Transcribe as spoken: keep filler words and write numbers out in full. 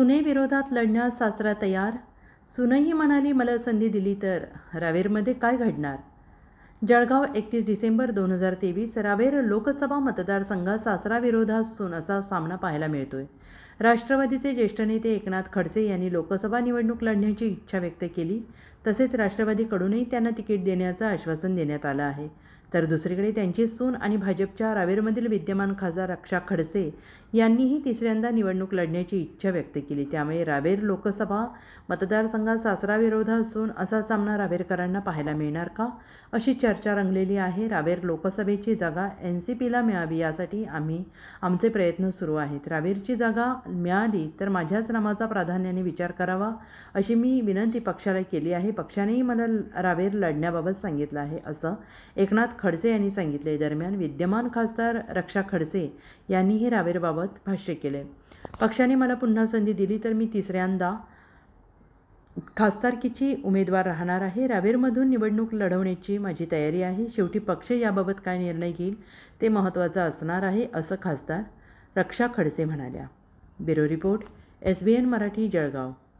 सुनेविरोधात लढण्यास सासरा तयार. सुनही म्हणाली मला संधी दिली तर. रावेरमध्ये काय घडणार? जळगाव एकतीस डिसेंबर दोन हजार तेवीस. रावेर लोकसभा मतदारसंघात सासरा विरोधात सून असा सामना पाहायला मिळतोय. राष्ट्रवादीचे ज्येष्ठ नेते एकनाथ खडसे यांनी लोकसभा निवडणूक लढण्याची इच्छा व्यक्त केली. तसेच राष्ट्रवादीकडूनही त्यांना तिकीट देण्याचं आश्वासन देण्यात आलं आहे. तर दुसरीकडे त्यांची सून आणि भाजपच्या रावेरमधील विद्यमान खासदार रक्षा खडसे यांनीही तिसऱ्यांदा निवडणूक लढण्याची इच्छा व्यक्त केली. त्यामुळे रावेर लोकसभा मतदारसंघात सासरा विरोधात सून असा सामना रावेरकरांना पाहायला मिळणार का, अशी चर्चा रंगलेली आहे. रावेर लोकसभेची जागा एन सी पीला मिळावी यासाठी आम्ही आमचे प्रयत्न सुरू आहेत. रावेरची जागा मिळाली तर माझ्याच नावाचा प्राधान्याने विचार करावा, अशी मी विनंती पक्षाला केली आहे. पक्षानेही मला रावेर लढण्याबाबत सांगितलं आहे, असं एकनाथ खडसे यांनी सांगितले. दरम्यान विद्यमान खासदार रक्षा खडसे यांनीही रावेरबाबत भाष्य केले. पक्षाने मला पुन्हा संधी दिली तर मी तिसऱ्यांदा खासदारकीची उमेदवार राहणार आहे. रावेरमधून निवडणूक लढवण्याची माझी तयारी आहे. शेवटी पक्ष याबाबत काय निर्णय घेईल ते महत्त्वाचं असणार आहे, असं खासदार रक्षा खडसे म्हणाल्या. Bureau report, S B N Marathi, Jalgaon.